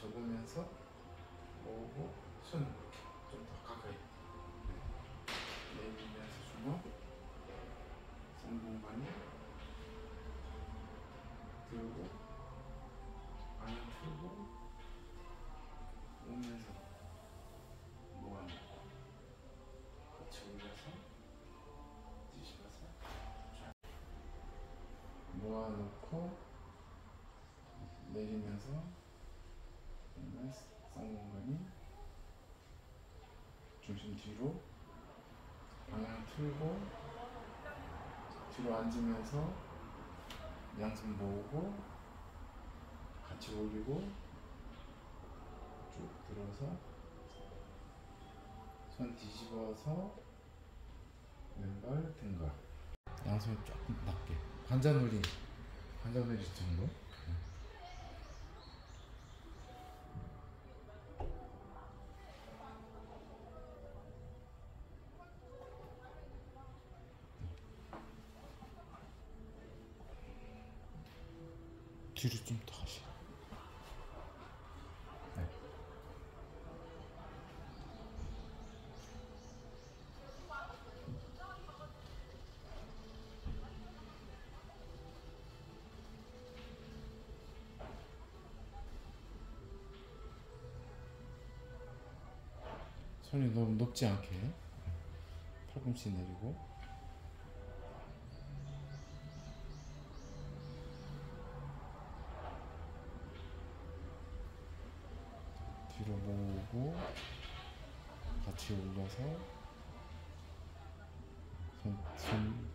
접으면서 모으고 손 좀 더 가까이 내밀면서 주먹 쌍공간이 들고 방향 틀고 오면서 모아놓고 같이 올려서 뒤집어서 모아놓고 내리면서 쌍공간이 중심 뒤로 방향 틀고 뒤로 앉으면서 양손 모으고 같이 올리고 쭉 들어서 손 뒤집어서 왼발 등각 양손 조금 낮게 관자놀이 정도. 뒤로 좀 더 가시. 네. 손이 너무 높지 않게 팔꿈치 내리고 뒤로 모으고 같이 올려서 손